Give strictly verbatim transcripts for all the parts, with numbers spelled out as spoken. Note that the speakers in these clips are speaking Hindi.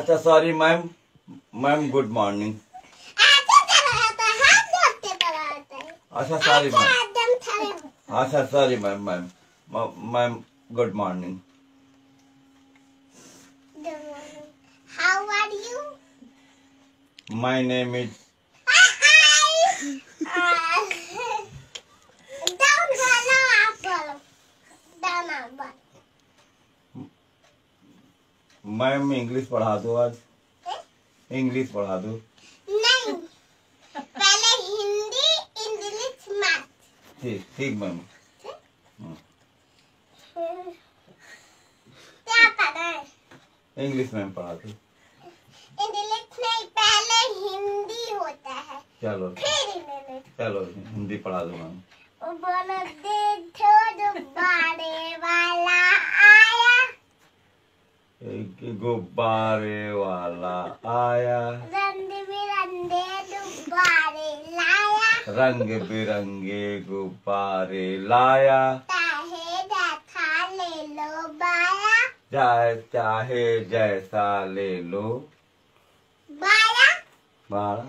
अच्छा sorry ma'am, ma'am good morning. अच्छा सॉरी मैम, अच्छा sorry ma'am, ma'am ma'am good morning. How are you? My name is. Down hello apple. Down apple. Ma'am English पढ़ा दो आज, इंग्लिश पढ़ा दो। नहीं, पहले हिंदी, इंग्लिश, मैथ। ठीक ठीक मैम। क्या पढ़ा है? इंग्लिश मैम पढ़ा दो। इंग्लिश नहीं, पहले हिंदी होता है। चलो फिर इंग्लिश। चलो हिंदी पढ़ा दो मैम। बोलो देखो गुब्बारे वाला आया, एक गुब्बारे वाला आया, रंग बिरंगे गुब्बारे लाया, रंग बिरंगे गुब्बारे लाया, चाहे जैसा ले लो बाया, चाहे चाहे जैसा ले लो बाया, बाड़ा,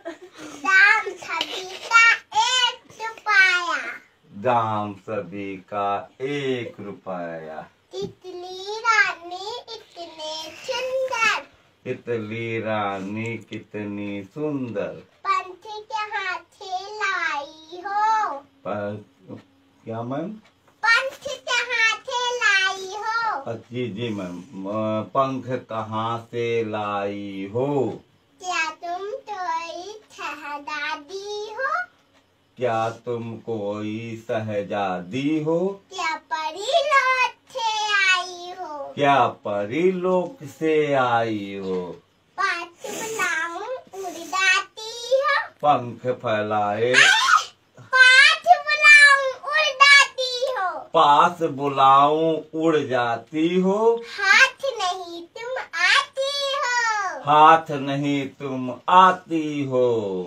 दाम सभी का एक रुपया, दाम सभी का एक रुपया, तितली रानी इतने सुंदर, तितली रानी कितनी सुंदर, पंछ के हाथे लाई हो, पर क्या मैम? पंछ के हाथे लाई हो, जी जी मैम, पंख कहाँ से लाई हो? क्या तुम कोई शहजादी हो? क्या तुम कोई शहजादी हो? क्या परी लोक से आई हो? क्या परीलोक से आई हो? पाँच बुलाऊं उड़ जाती हो, पंख फैलाए पाँच बुलाऊं उड़ जाती हो, पास बुलाऊं उड़ जाती हो, हाथ नहीं तुम आती हो, हाथ नहीं तुम आती हो,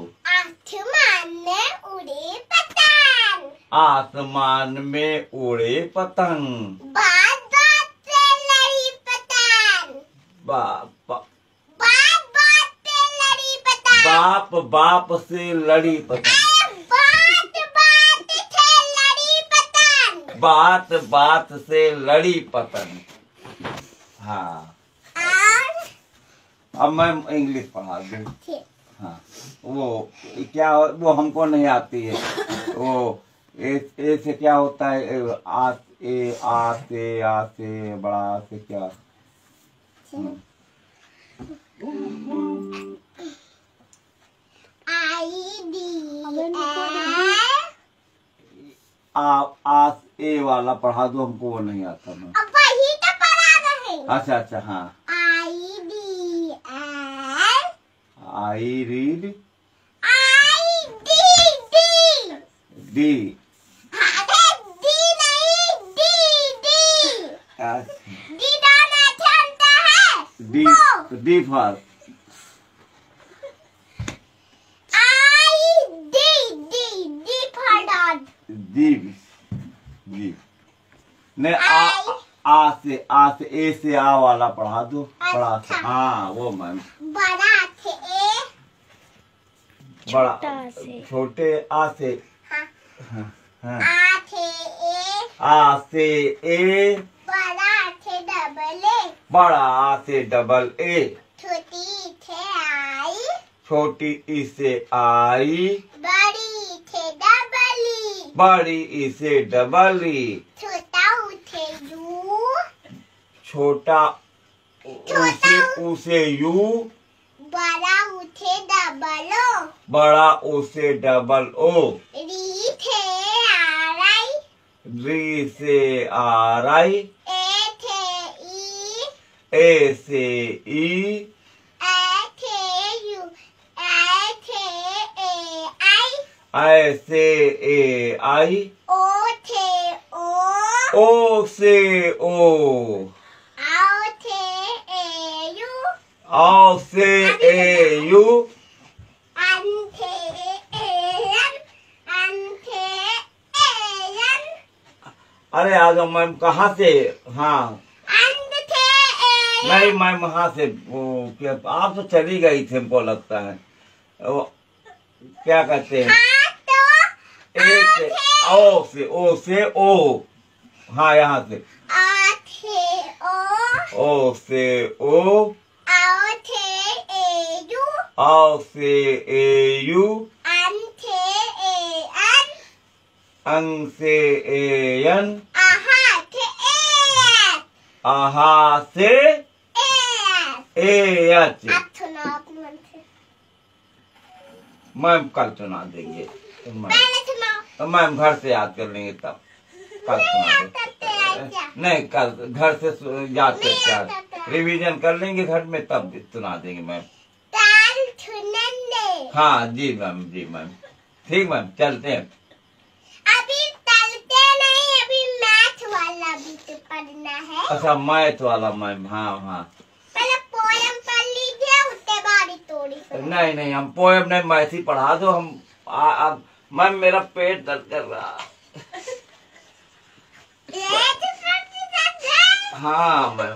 आसमान में उड़े पतंग, आसमान में उड़े पतंग, बात बात पे लड़ी पतंग, बाप बात बात पे लड़ी पतंग, बाप बाप से लड़ी पतंग, बात बात से लड़ी पतंग, बात बात से लड़ी पतंग। हाँ और अब मैं इंग्लिश पढ़ा दूँ। ठीक। हाँ वो क्या, वो हमको नहीं आती है। वो ए, ए से क्या होता है? ए, आ ए आ से आ से बड़ा से क्या? आई डी आ आ ए वाला पढ़ा दो, हमको वो नहीं आता मैं। अब वही तो पढ़ा रहे। अच्छा अच्छा हाँ। I D L I read I D D D अरे डी नहीं डी डी डी डालना जानता है डी वो। D for I D D D for dog. दी जी ने आ आ से आ से ए से आ वाला पढ़ा दो। पढ़ा से हाँ वो मैम। बड़ा थे ए बड़ा छोटे आ से हाँ हाँ, हाँ। आ थे ए आ से ए, बड़ा थे डबल ए बड़ा आ से डबल ए, छोटी थे आई छोटी ई से आई, बड़ी थे डबल ई बड़ी ई से डबल ई, छोटा उठे यू छोटा उसे उसे यू, बड़ा उठे डबल ओ बड़ा उसे डबल ओ, री थे आर आई री से आर आई, ए थे ई ए से ई, ए थे यू ए थे ए आई आई से ए आई, ओ थे ओ ओ से ओ, आओ थे ए यू औ से ए यू, अन थे ए एन अन थे ए एन अरे आ जाओ मैम। कहाँ से? हाँ अन थे ए नहीं मैं वहां से वो क्या आप तो चली गई थी हमको लगता है वो क्या कहते हैं ए से ओ से ओ से ओ हाँ यहाँ से आ थे ओ ओ से ओ आओ थे ए यू आओ से ए यू अन थे ए अन अंग से ए यन आहा थे ए एस आहा से ए एस ए एच अब सुनो अपने मन से मैम कल सुना देंगे मैम पहले सुनो मैम घर से याद कर लेंगे तब कल सुना याद करते हैं देंगे क्या? नहीं कल घर से सु- याद नहीं करके याद आज करते हैं। रिवीजन कर लेंगे घर में तब सुना देंगे मैम ताल सुनने हाँ जी मैम जी मैम ठीक मैम चलते हैं अभी चलते नहीं अभी मैथ वाला भी तो पढ़ना है अच्छा मैथ वाला मैम हाँ हाँ पहले पोयम पढ़ लीजिए उसके बाद ही थोड़ी सुनो। नहीं नहीं हम पोएम नहीं मैथ ही पढ़ा दो हम आ, आ, मैम मेरा पेट दर्द कर रहा ये तो सबसे ज्यादा हाँ ma'am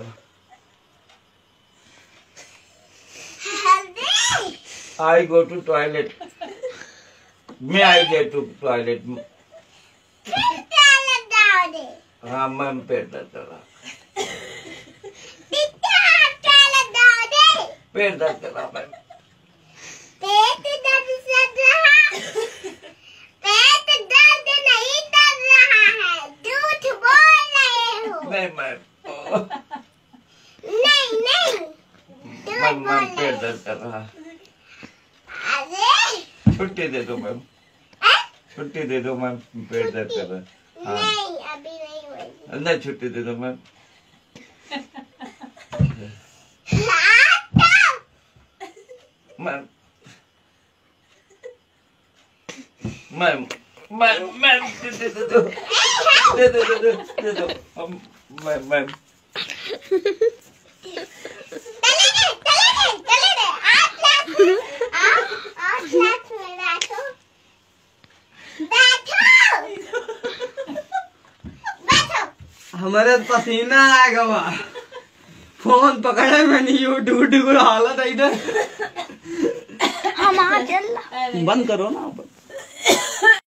healthy I go to toilet मैं आई गए टू टॉयलेट फिर चल जाओ दे हाँ मैम पेट दर्द कर रहा कितना चल जाओ दे पेट दर्द कर रहा मैम पेट दर्द कर रहा पेट दर्द नहीं कर रहा है झूठ बोल रहे हो नहीं मैम नहीं नहीं झूठ मैम बोल मैम रहे पेट हो दर्द कर रहा अरे छुट्टी दे दो मैम हैं? छुट्टी दे दो मैम पेट दर्द कर रहा है हाँ नहीं अभी नहीं होगी नहीं छुट्टी दे दो ma'am ma'am ma'am ma'am ma'am दे दे दे दो दे दो दे दो दे दो हम मैम मैम चले गए चले गए चले गए आज क्लास में आज आज क्लास में बैठो बैठो बैठो हमारे पसीना आएगा वहाँ फोन पकड़े में नहीं यूट्यूब हालत है इधर हम आ चल बंद करो ना